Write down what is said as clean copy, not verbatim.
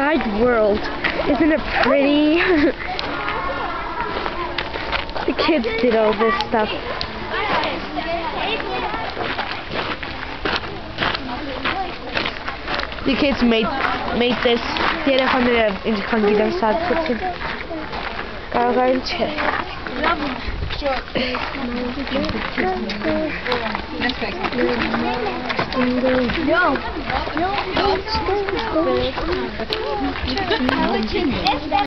wide world. Isn't it pretty? The kids did all this stuff. Die kids made this. Die hadden gewoon die dan staat zitten. Kareltje. Ja.